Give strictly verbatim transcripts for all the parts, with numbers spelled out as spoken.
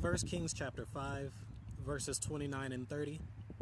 First Kings chapter five, verses twenty-nine and thirty.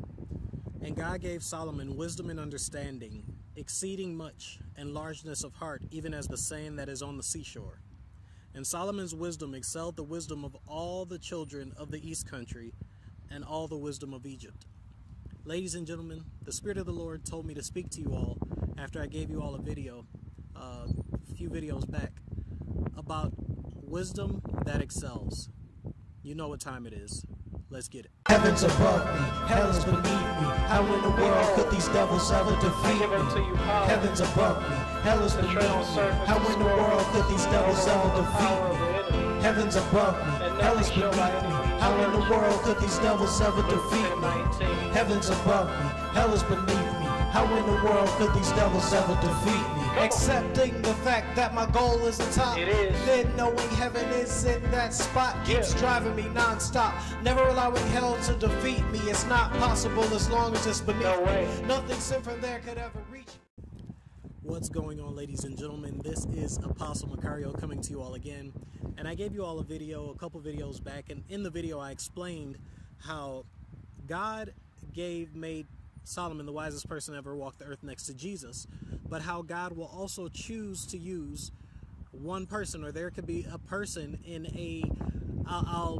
And God gave Solomon wisdom and understanding, exceeding much, and largeness of heart, even as the sand that is on the seashore. And Solomon's wisdom excelled the wisdom of all the children of the east country, and all the wisdom of Egypt. Ladies and gentlemen, the Spirit of the Lord told me to speak to you all after I gave you all a video, uh, a few videos back, about wisdom that excels. You know what time it is. Let's get it. Heaven's above me, hell is beneath me. How in the world could these devils ever defeat me? Heaven's above me, hell is beneath me. How in the world could these devils ever defeat me? Heaven's above me, hell is beneath me. How in the world could these devils ever defeat me? Heaven's above me, hell is beneath me. How in the world could these devils ever defeat me? Accepting the fact that my goal is the top, it is. Then knowing heaven is in that spot keeps Yeah. driving me non-stop. Never allowing hell to defeat me. It's not possible as long as it's beneath No way. me. Nothing sent from there could ever reach. What's going on, ladies and gentlemen? This is Apostle Makhario coming to you all again. And I gave you all a video a couple videos back, and in the video I explained how God gave made Solomon the wisest person ever walked the earth next to Jesus, but how God will also choose to use one person, or there could be a person in a, I'll, I'll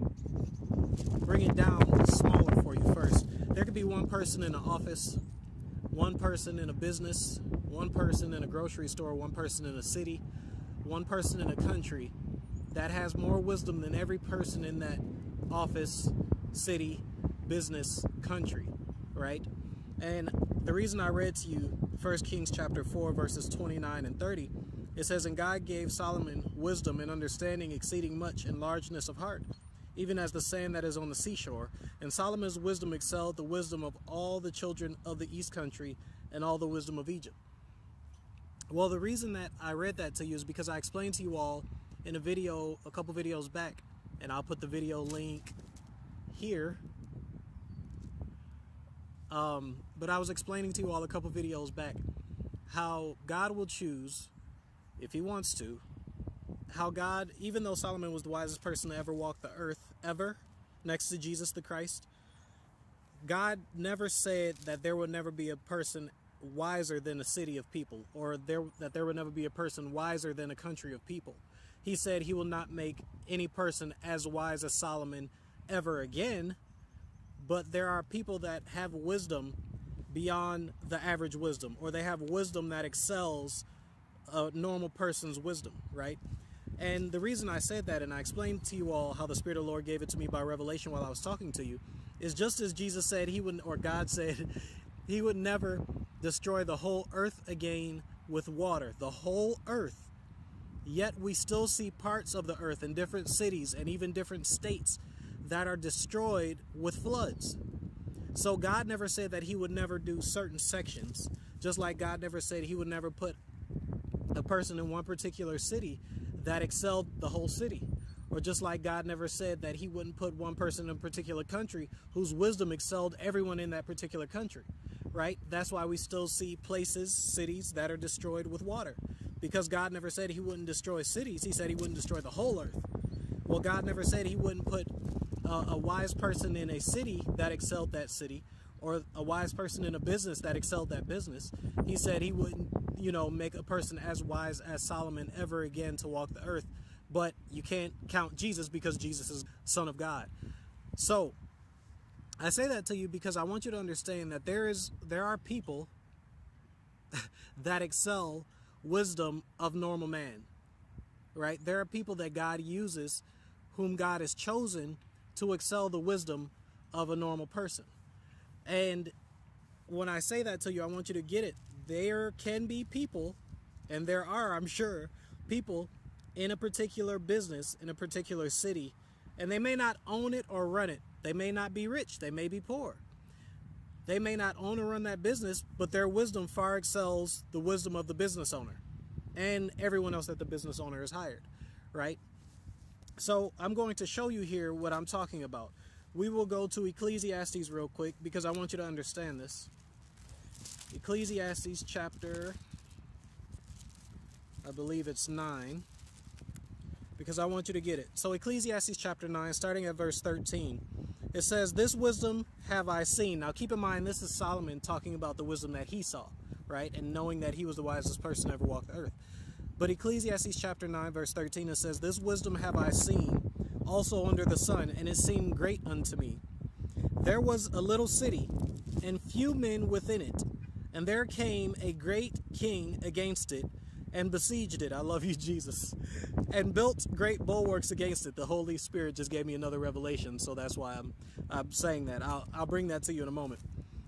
bring it down smaller for you first. There could be one person in an office, one person in a business, one person in a grocery store, one person in a city, one person in a country that has more wisdom than every person in that office, city, business, country, right? And the reason I read to you First Kings chapter four, verses twenty-nine and thirty, it says, And God gave Solomon wisdom and understanding exceeding much and largeness of heart, even as the sand that is on the seashore. And Solomon's wisdom excelled the wisdom of all the children of the east country and all the wisdom of Egypt. Well, the reason that I read that to you is because I explained to you all in a video, a couple videos back, and I'll put the video link here. Um, but I was explaining to you all a couple videos back how God will choose, if he wants to, how God, even though Solomon was the wisest person to ever walk the earth, ever, next to Jesus the Christ, God never said that there would never be a person wiser than a city of people, or there that there would never be a person wiser than a country of people. He said he will not make any person as wise as Solomon ever again. But there are people that have wisdom beyond the average wisdom, or they have wisdom that excels a normal person's wisdom, right? And the reason I said that, and I explained to you all how the Spirit of the Lord gave it to me by revelation while I was talking to you, is just as Jesus said he would, or God said, he would never destroy the whole earth again with water, the whole earth. Yet we still see parts of the earth in different cities and even different states that are destroyed with floods. So God never said that he would never do certain sections, just like God never said he would never put a person in one particular city that excelled the whole city, or just like God never said that he wouldn't put one person in a particular country whose wisdom excelled everyone in that particular country, right? That's why we still see places, cities that are destroyed with water, because God never said he wouldn't destroy cities. He said he wouldn't destroy the whole earth. Well, God never said he wouldn't put a wise person in a city that excelled that city, or a wise person in a business that excelled that business. He said he wouldn't, you know, make a person as wise as Solomon ever again to walk the earth. But you can't count Jesus, because Jesus is Son of God. So I say that to you because I want you to understand that there is there are people that excel wisdom of normal man, right? There are people that God uses, whom God has chosen to excel the wisdom of a normal person. And when I say that to you, I want you to get it. There can be people, and there are, I'm sure, people in a particular business, in a particular city, and they may not own it or run it. They may not be rich. They may be poor. They may not own or run that business, but their wisdom far excels the wisdom of the business owner and everyone else that the business owner has hired, right? So I'm going to show you here what I'm talking about. We will go to Ecclesiastes real quick because I want you to understand this. Ecclesiastes chapter, I believe it's nine. because I want you to get it. So Ecclesiastes chapter nine, starting at verse thirteen, it says, "This wisdom have I seen." Now keep in mind, this is Solomon talking about the wisdom that he saw, right? And knowing that he was the wisest person to ever walk the earth. But Ecclesiastes chapter nine, verse thirteen, it says, "This wisdom have I seen also under the sun, and it seemed great unto me. There was a little city, and few men within it, and there came a great king against it, and besieged it." I love you, Jesus. "And built great bulwarks against it." The Holy Spirit just gave me another revelation, so that's why I'm, I'm saying that. I'll, I'll bring that to you in a moment.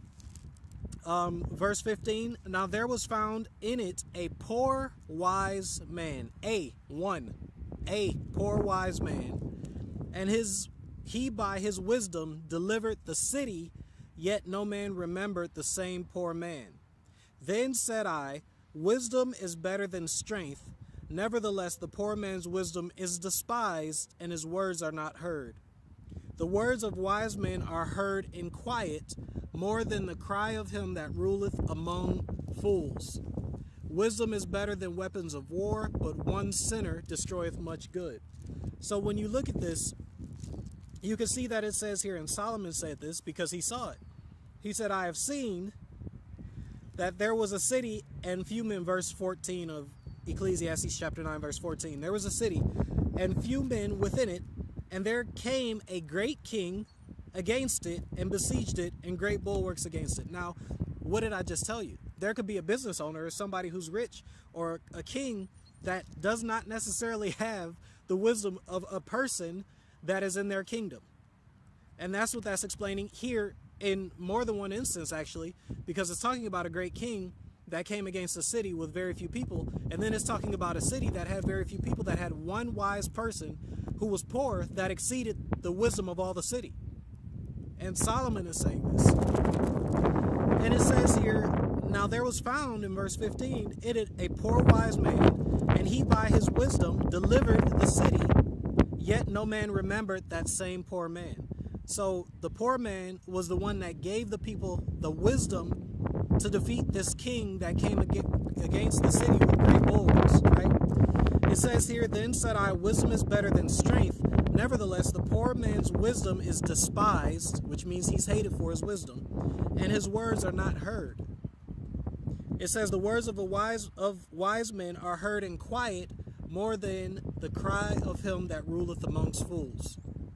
Um, verse fifteen, "Now there was found in it a poor wise man." A, one. A poor wise man. "And his he by his wisdom delivered the city, yet no man remembered the same poor man. Then said I, Wisdom is better than strength. Nevertheless, the poor man's wisdom is despised, and his words are not heard. The words of wise men are heard in quiet, more than the cry of him that ruleth among fools. Wisdom is better than weapons of war, but one sinner destroyeth much good." So when you look at this, you can see that it says here, and Solomon said this because he saw it. He said, "I have seen that there was a city," and few men, verse fourteen of Ecclesiastes chapter nine, verse fourteen. "There was a city, and few men within it, and there came a great king against it, and besieged it, and great bulwarks against it." Now, what did I just tell you? There could be a business owner or somebody who's rich, or a king that does not necessarily have the wisdom of a person that is in their kingdom. And that's what that's explaining here in more than one instance, actually, because it's talking about a great king that came against a city with very few people, and then it's talking about a city that had very few people, that had one wise person who was poor, that exceeded the wisdom of all the city. And Solomon is saying this. And it says here, "Now there was found," in verse fifteen, "in it a poor wise man, and he by his wisdom delivered the city, yet no man remembered that same poor man." So the poor man was the one that gave the people the wisdom to defeat this king that came against the city with great bulwarks, right? It says here, "Then said I, wisdom is better than strength. Nevertheless, the poor man's wisdom is despised," which means he's hated for his wisdom, "and his words are not heard." It says, "The words of a wise of wise men are heard in quiet, more than the cry of him that ruleth amongst fools."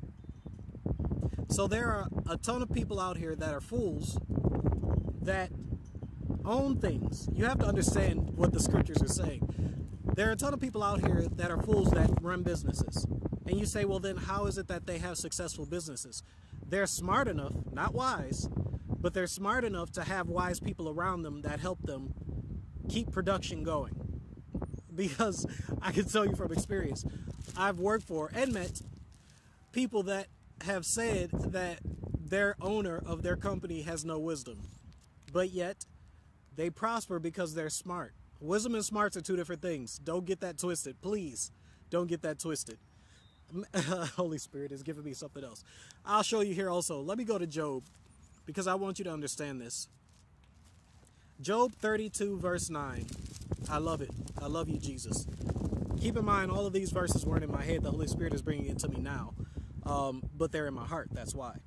So there are a ton of people out here that are fools, that own things. You have to understand what the scriptures are saying. There are a ton of people out here that are fools that run businesses. And you say, well, then how is it that they have successful businesses? They're smart enough, not wise, but they're smart enough to have wise people around them that help them keep production going. Because I can tell you from experience, I've worked for and met people that have said that their owner of their company has no wisdom, but yet they prosper because they're smart. Wisdom and smarts are two different things. Don't get that twisted. Please don't get that twisted. Holy Spirit is giving me something else. I'll show you here also. Let me go to Job, because I want you to understand this. Job thirty-two, verse nine. I love it. I love you, Jesus. Keep in mind, all of these verses weren't in my head. The Holy Spirit is bringing it to me now. Um, but they're in my heart. That's why.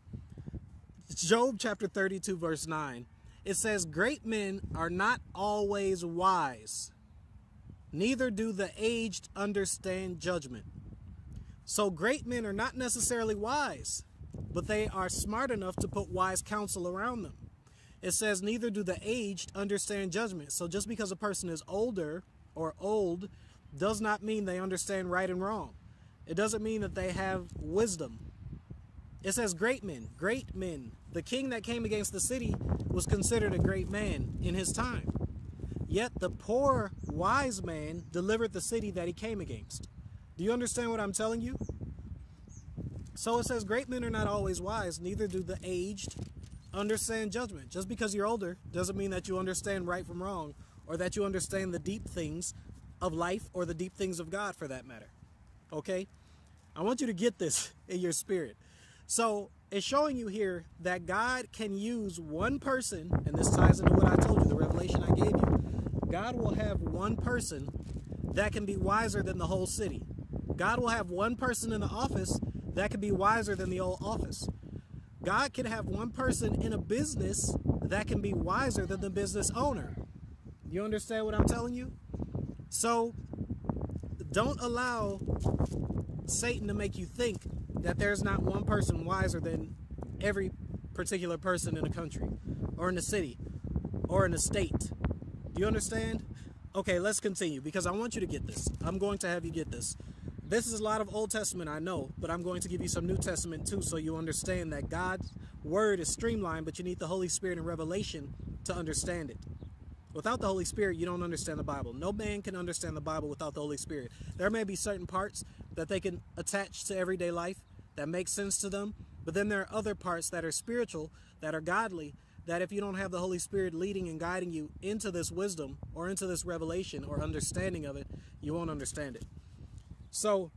Job chapter thirty-two, verse nine. It says, "Great men are not always wise, neither do the aged understand judgment." So great men are not necessarily wise, but they are smart enough to put wise counsel around them. It says, "Neither do the aged understand judgment." So just because a person is older or old does not mean they understand right and wrong. It doesn't mean that they have wisdom. It says great men, great men. The king that came against the city was considered a great man in his time. Yet the poor wise man delivered the city that he came against. Do you understand what I'm telling you? So it says great men are not always wise, neither do the aged understand judgment. Just because you're older doesn't mean that you understand right from wrong, or that you understand the deep things of life, or the deep things of God for that matter. Okay? I want you to get this in your spirit. So it's showing you here that God can use one person, and this ties into what I told you, the revelation I gave you. God will have one person that can be wiser than the whole city. God will have one person in the office that can be wiser than the old office. God can have one person in a business that can be wiser than the business owner. You understand what I'm telling you? So don't allow Satan to make you think that there's not one person wiser than every particular person in a country or in a city or in a state. Do you understand? Okay, let's continue because I want you to get this. I'm going to have you get this. This is a lot of Old Testament, I know, but I'm going to give you some New Testament too so you understand that God's word is streamlined, but you need the Holy Spirit and revelation to understand it. Without the Holy Spirit, you don't understand the Bible. No man can understand the Bible without the Holy Spirit. There may be certain parts that they can attach to everyday life that make sense to them, but then there are other parts that are spiritual, that are godly, that if you don't have the Holy Spirit leading and guiding you into this wisdom or into this revelation or understanding of it, you won't understand it. So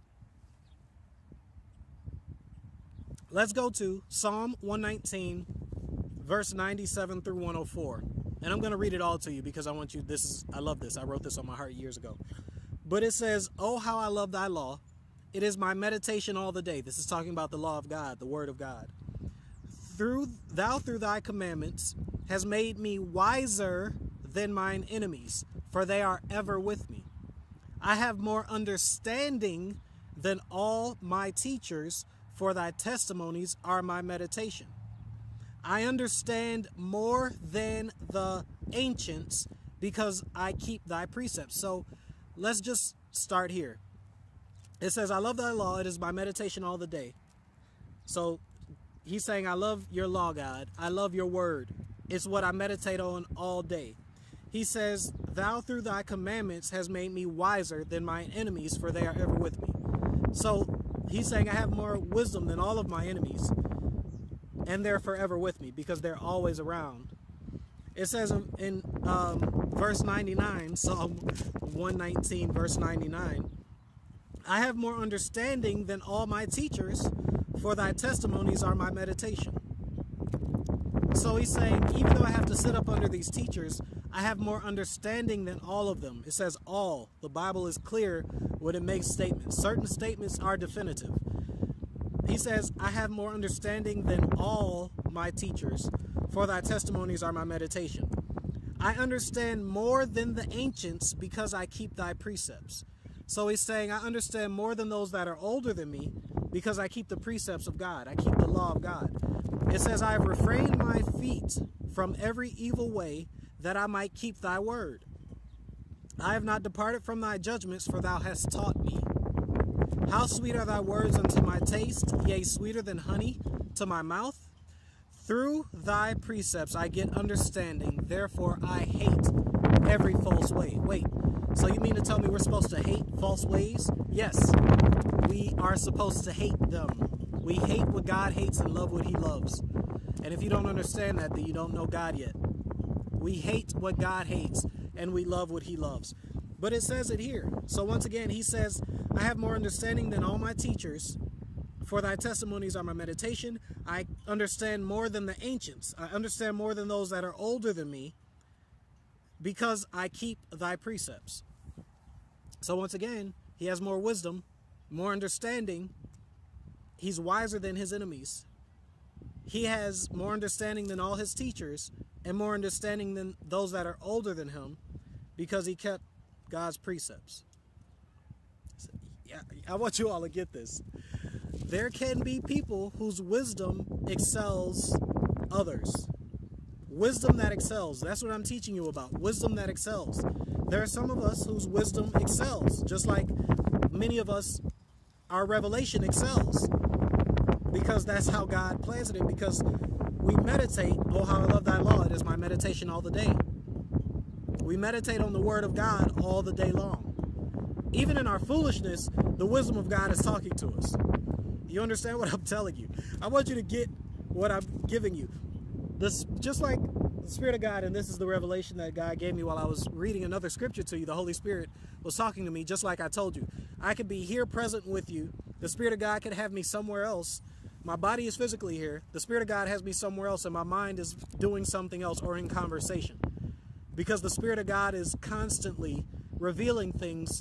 let's go to Psalm one nineteen, verse ninety-seven through one oh four. And I'm going to read it all to you because I want you, this is, I love this. I wrote this on my heart years ago. But it says, "Oh, how I love thy law. It is my meditation all the day." This is talking about the law of God, the word of God. Through thou through thy commandments has made me wiser than mine enemies, for they are ever with me. I have more understanding than all my teachers, for thy testimonies are my meditation. I understand more than the ancients, because I keep thy precepts. So let's just start here. It says, "I love thy law. It is my meditation all the day." So he's saying, I love your law, God. I love your word. It's what I meditate on all day. He says, "Thou through thy commandments has made me wiser than mine enemies, for they are ever with me." So he's saying I have more wisdom than all of my enemies, and they're forever with me because they're always around. It says in, in um, verse ninety-nine, Psalm one nineteen, verse ninety-nine, "I have more understanding than all my teachers, for thy testimonies are my meditation." So he's saying, even though I have to sit up under these teachers, I have more understanding than all of them. It says all. The Bible is clear when it makes statements. Certain statements are definitive. He says, I have more understanding than all my teachers, for thy testimonies are my meditation. I understand more than the ancients because I keep thy precepts. So he's saying I understand more than those that are older than me because I keep the precepts of God. I keep the law of God. It says, I have refrained my feet from every evil way that I might keep thy word. I have not departed from thy judgments, for thou hast taught me. How sweet are thy words unto my taste, yea, sweeter than honey to my mouth. Through thy precepts I get understanding, therefore I hate every false way. Wait, so you mean to tell me we're supposed to hate false ways? Yes, we are supposed to hate them. We hate what God hates and love what he loves. And if you don't understand that, then you don't know God yet. We hate what God hates and we love what he loves. But it says it here. So once again, he says, I have more understanding than all my teachers, for thy testimonies are my meditation. I understand more than the ancients. I understand more than those that are older than me, because I keep thy precepts. So once again, he has more wisdom, more understanding. He's wiser than his enemies. He has more understanding than all his teachers, and more understanding than those that are older than him, because he kept God's precepts. Yeah, I want you all to get this. There can be people whose wisdom excels others. Wisdom that excels. That's what I'm teaching you about. Wisdom that excels. There are some of us whose wisdom excels, just like many of us, our revelation excels, because that's how God plans it. Because we meditate, oh, how I love thy law. It is my meditation all the day. We meditate on the word of God all the day long. Even in our foolishness, the wisdom of God is talking to us. You understand what I'm telling you? I want you to get what I'm giving you. This, just like the Spirit of God, and this is the revelation that God gave me while I was reading another scripture to you. The Holy Spirit was talking to me, just like I told you. I could be here present with you. The Spirit of God could have me somewhere else. My body is physically here. The Spirit of God has me somewhere else, and my mind is doing something else or in conversation. Because the Spirit of God is constantly revealing things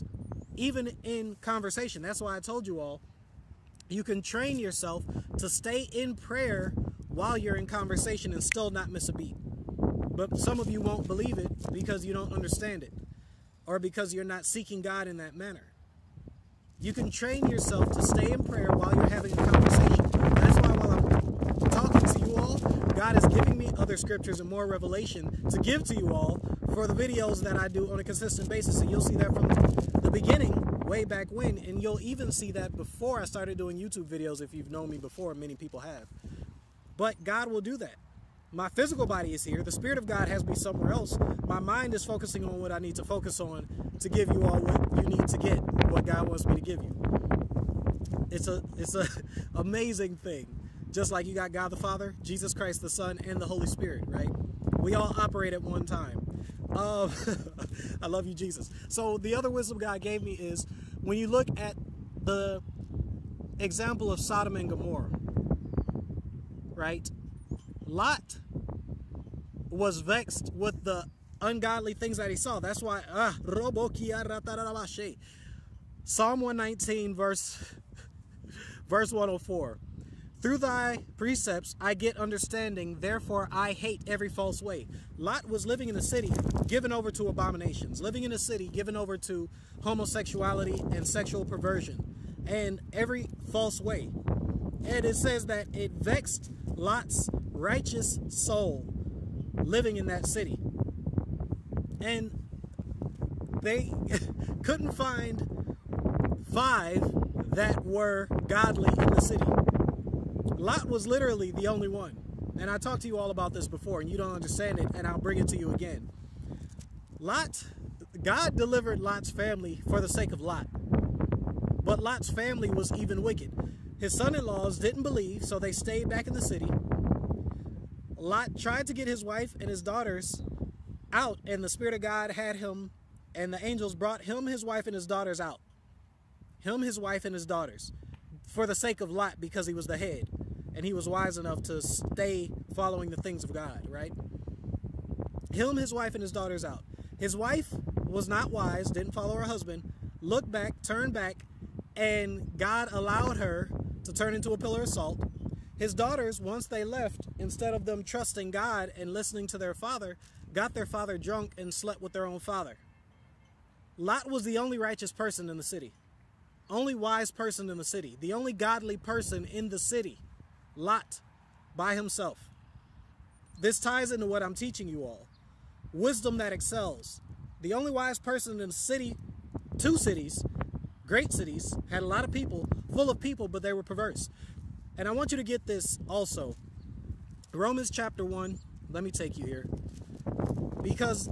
even in conversation. That's why I told you all, you can train yourself to stay in prayer while you're in conversation and still not miss a beat. But some of you won't believe it because you don't understand it, or because you're not seeking God in that manner. You can train yourself to stay in prayer while you're having a conversation. That's why while I'm talking to you all, God is giving me other scriptures and more revelation to give to you all for the videos that I do on a consistent basis. And you'll see that from the beginning, way back when, and you'll even see that before I started doing YouTube videos. If you've known me before, many people have. But God will do that. My physical body is here. The Spirit of God has me somewhere else. My mind is focusing on what I need to focus on to give you all what you need to get, what God wants me to give you. It's a it's a amazing thing. Just like you got God the Father, Jesus Christ the Son, and the Holy Spirit, right? We all operate at one time. Um, I love you, Jesus. So the other wisdom God gave me is when you look at the example of Sodom and Gomorrah, right? Lot was vexed with the ungodly things that he saw. That's why ah, Psalm one nineteen verse verse one oh four. Through thy precepts I get understanding, therefore I hate every false way. Lot was living in a city given over to abominations, living in a city given over to homosexuality and sexual perversion and every false way. And it says that it vexed Lot's righteous soul living in that city. And they couldn't find five that were godly in the city. Lot was literally the only one. And I talked to you all about this before and you don't understand it, and I'll bring it to you again. Lot, God delivered Lot's family for the sake of Lot. But Lot's family was even wicked. His son-in-laws didn't believe, so they stayed back in the city. Lot tried to get his wife and his daughters out, and the Spirit of God had him, and the angels brought him, his wife, and his daughters out. Him, his wife, and his daughters, for the sake of Lot, because he was the head, and he was wise enough to stay following the things of God, right? Him, his wife, and his daughters out. His wife was not wise, didn't follow her husband, looked back, turned back, and God allowed her to turn into a pillar of salt. His daughters, once they left, instead of them trusting God and listening to their father, got their father drunk and slept with their own father. Lot was the only righteous person in the city. Only wise person in the city. The only godly person in the city. Lot, by himself. This ties into what I'm teaching you all. Wisdom that excels. The only wise person in the city, two cities, great cities, had a lot of people, full of people, but they were perverse. And I want you to get this also. Romans chapter one, let me take you here. Because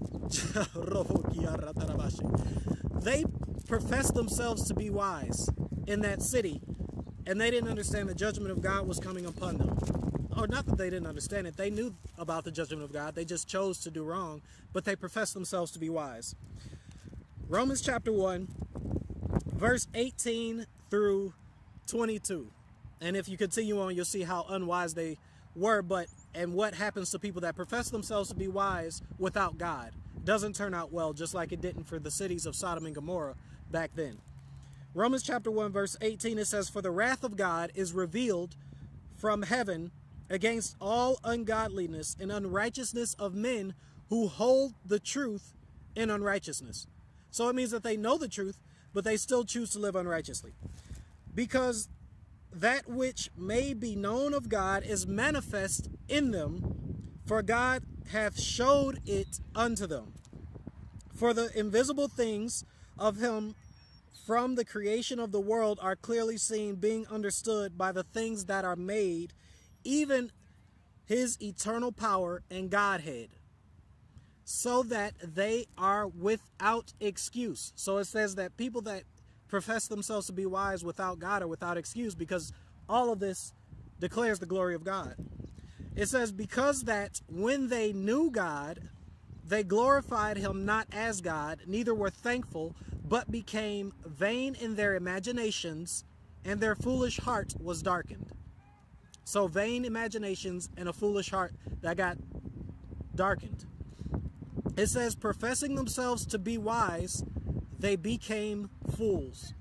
they professed themselves to be wise in that city, and they didn't understand the judgment of God was coming upon them. Or not that they didn't understand it, they knew about the judgment of God, they just chose to do wrong, but they professed themselves to be wise. Romans chapter one, verse eighteen through twenty-two. And if you continue on, you'll see how unwise they were, but and what happens to people that profess themselves to be wise without God. Doesn't turn out well, just like it didn't for the cities of Sodom and Gomorrah back then. Romans chapter one, verse eighteen, it says, "For the wrath of God is revealed from heaven against all ungodliness and unrighteousness of men who hold the truth in unrighteousness." So it means that they know the truth, but they still choose to live unrighteously. Because that which may be known of God is manifest in them, for God hath showed it unto them. For the invisible things of him from the creation of the world are clearly seen, being understood by the things that are made, even his eternal power and Godhead, so that they are without excuse. So it says that people that profess themselves to be wise without God are without excuse, because all of this declares the glory of God. It says, because that when they knew God, they glorified him not as God, neither were thankful, but became vain in their imaginations, and their foolish heart was darkened. So vain imaginations and a foolish heart that got darkened. It says, professing themselves to be wise, they became fools.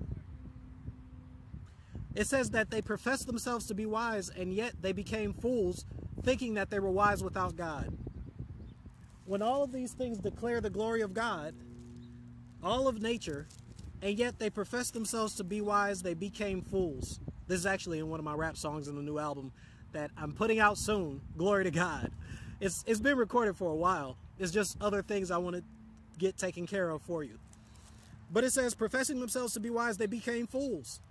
It says that they professed themselves to be wise, and yet they became fools, thinking that they were wise without God. When all of these things declare the glory of God, all of nature, and yet they profess themselves to be wise, they became fools. This is actually in one of my rap songs in the new album that I'm putting out soon, Glory to God. It's, it's been recorded for a while. It's just other things I want to get taken care of for you. But it says, professing themselves to be wise, they became fools.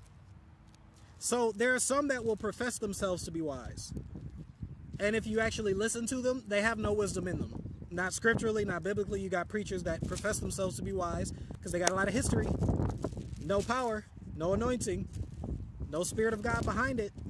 So there are some that will profess themselves to be wise. And if you actually listen to them, they have no wisdom in them. Not scripturally, not biblically. You got preachers that profess themselves to be wise because they got a lot of history. No power, no anointing, no Spirit of God behind it.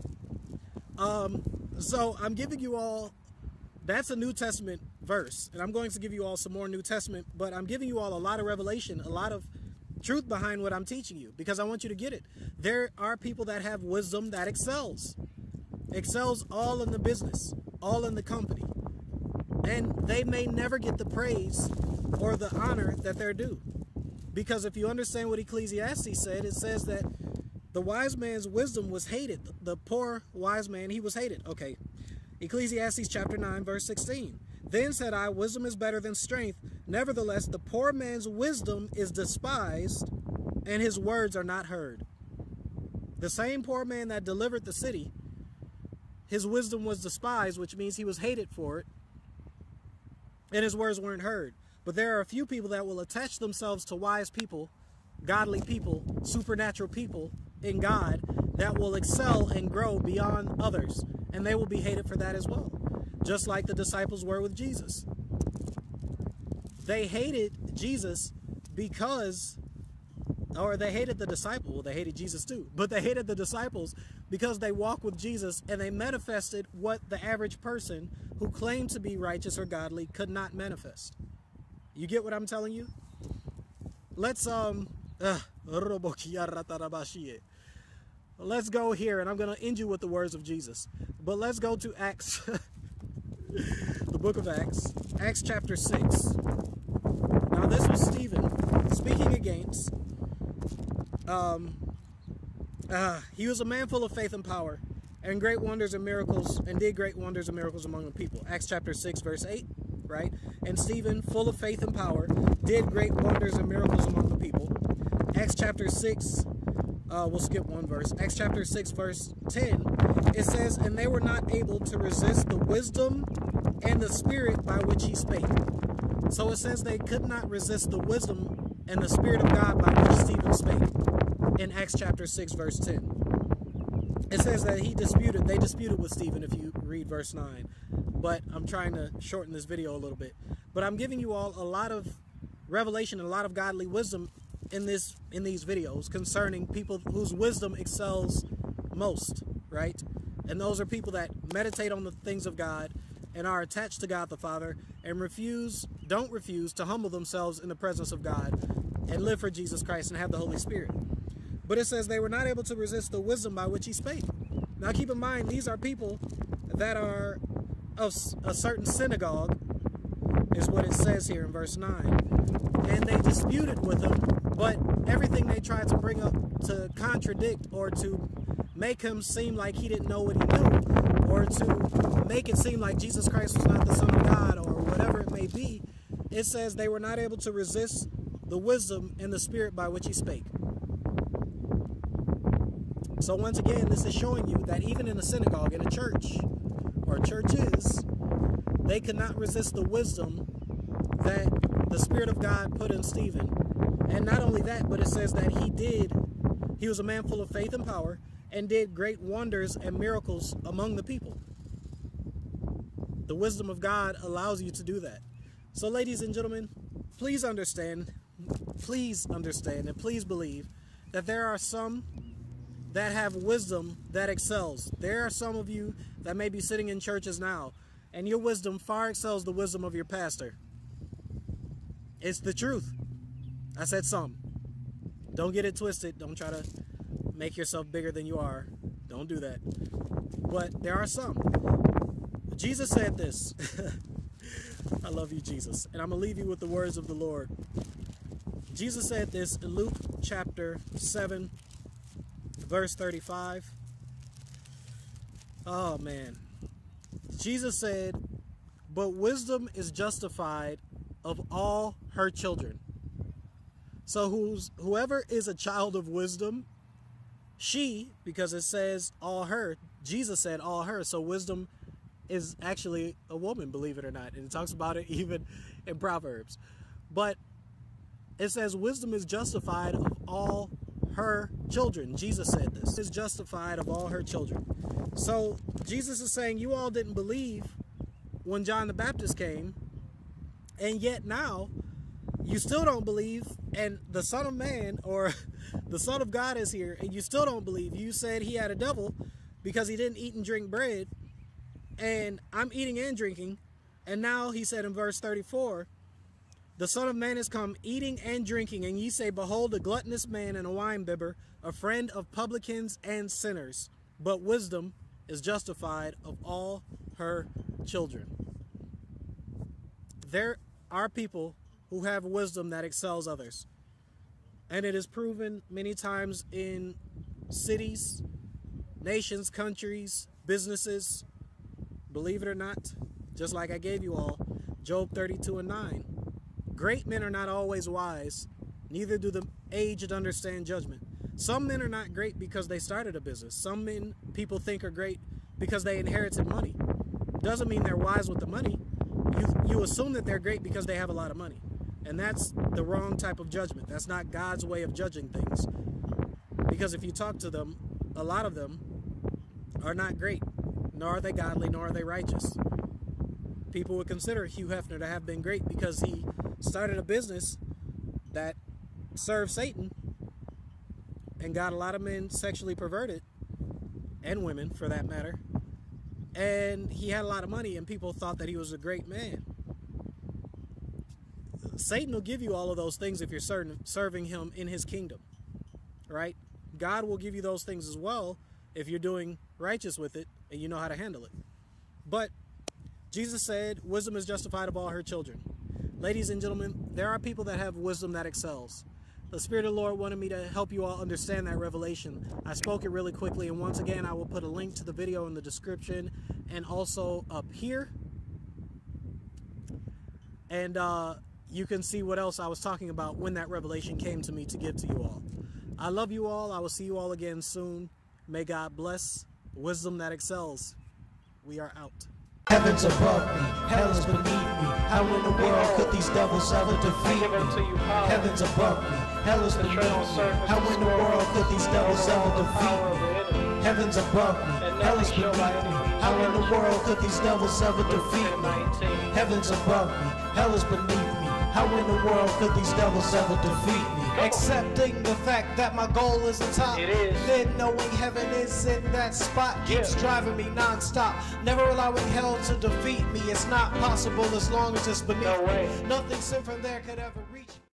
Um, so I'm giving you all, that's a New Testament verse. And I'm going to give you all some more New Testament, but I'm giving you all a lot of revelation, a lot of truth behind what I'm teaching you, because I want you to get it. There are people that have wisdom that excels. Excels all in the business, all in the company. And they may never get the praise or the honor that they're due. Because if you understand what Ecclesiastes said, it says that the wise man's wisdom was hated. The poor wise man, he was hated. Okay. Ecclesiastes chapter nine, verse sixteen. Then said I, wisdom is better than strength. Nevertheless, the poor man's wisdom is despised, and his words are not heard. The same poor man that delivered the city, his wisdom was despised, which means he was hated for it, and his words weren't heard. But there are a few people that will attach themselves to wise people, godly people, supernatural people in God that will excel and grow beyond others, and they will be hated for that as well, just like the disciples were with Jesus. They hated Jesus because, or they hated the disciple, well, they hated Jesus too, but they hated the disciples because they walked with Jesus and they manifested what the average person who claimed to be righteous or godly could not manifest. You get what I'm telling you? Let's um uh, let's go here, and I'm going to end you with the words of Jesus. But let's go to Acts, the book of Acts, Acts chapter six. Now this was Stephen speaking against, um, uh, he was a man full of faith and power, and great wonders and miracles, and did great wonders and miracles among the people. Acts chapter six, verse eight, right? And Stephen, full of faith and power, did great wonders and miracles among the people. Acts chapter six, uh, we'll skip one verse. Acts chapter six, verse ten, it says, and they were not able to resist the wisdom and the spirit by which he spake. So it says they could not resist the wisdom and the Spirit of God by which Stephen spake in Acts chapter six, verse ten. It says that he disputed, they disputed with Stephen if you read verse nine. But I'm trying to shorten this video a little bit. But I'm giving you all a lot of revelation and a lot of godly wisdom in this in these videos concerning people whose wisdom excels most, right? And those are people that meditate on the things of God and are attached to God the Father and refuse, don't refuse to humble themselves in the presence of God and live for Jesus Christ and have the Holy Spirit. But it says they were not able to resist the wisdom by which he spake. Now keep in mind, these are people that are of a certain synagogue, is what it says here in verse nine. And they disputed with him, but everything they tried to bring up to contradict or to make him seem like he didn't know what he knew, or to make it seem like Jesus Christ was not the Son of God, or whatever it may be, it says they were not able to resist the wisdom and the spirit by which he spake. So once again, this is showing you that even in a synagogue, in a church, or churches, they could not resist the wisdom that the Spirit of God put in Stephen. And not only that, but it says that he did, he was a man full of faith and power, and did great wonders and miracles among the people. The wisdom of God allows you to do that. So ladies and gentlemen, please understand, please understand, and please believe that there are some that have wisdom that excels. There are some of you that may be sitting in churches now, and your wisdom far excels the wisdom of your pastor. It's the truth. I said some. Don't get it twisted. Don't try to make yourself bigger than you are. Don't do that. But there are some. Jesus said this. I love you, Jesus. And I'm going to leave you with the words of the Lord. Jesus said this in Luke chapter seven, verse thirty-five. Oh man. Jesus said, but wisdom is justified of all her children. So who's, whoever is a child of wisdom, she, because it says all her, Jesus said all her, so wisdom is actually a woman, believe it or not. And it talks about it even in Proverbs. But it says wisdom is justified of all her children. Jesus said this. Is justified of all her children. So Jesus is saying you all didn't believe when John the Baptist came, and yet now you still don't believe, and the Son of Man, or the Son of God, is here, and you still don't believe. You said he had a devil because he didn't eat and drink bread, and I'm eating and drinking. And now he said in verse thirty-four, the Son of Man is come eating and drinking, and ye say, behold, a gluttonous man and a winebibber, a friend of publicans and sinners. But wisdom is justified of all her children. There are people who have wisdom that excels others. And it is proven many times in cities, nations, countries, businesses. Believe it or not, just like I gave you all, Job thirty-two and nine. Great men are not always wise, neither do the aged understand judgment. Some men are not great because they started a business. Some men people think are great because they inherited money. Doesn't mean they're wise with the money. You, you assume that they're great because they have a lot of money. And that's the wrong type of judgment. That's not God's way of judging things. Because if you talk to them, a lot of them are not great, nor are they godly, nor are they righteous. People would consider Hugh Hefner to have been great because he started a business that served Satan and got a lot of men sexually perverted, and women for that matter, and he had a lot of money, and people thought that he was a great man. Satan will give you all of those things if you're certain, serving him in his kingdom, right? God will give you those things as well if you're doing righteous with it and you know how to handle it. But Jesus said, wisdom is justified of all her children. Ladies and gentlemen, there are people that have wisdom that excels. The Spirit of the Lord wanted me to help you all understand that revelation. I spoke it really quickly, and once again, I will put a link to the video in the description and also up here. And uh, you can see what else I was talking about when that revelation came to me to give to you all. I love you all. I will see you all again soon. May God bless. Wisdom that excels. We are out. Heaven's above me, hell is beneath me. How in the world could these devils ever defeat me? Heaven's above me, hell is beneath me. How in the world could these devils ever defeat me? Heaven's above me, hell is beneath me. How in the world could these devils ever defeat me? Heaven's above me, hell is beneath me. How in the world could these devils ever defeat me? Accepting the fact that my goal is the top, It is. then knowing heaven is in that spot keeps Yeah. driving me non-stop. Never allowing hell to defeat me. It's not possible as long as it's beneath No way. me. Nothing sent from there could ever reach me.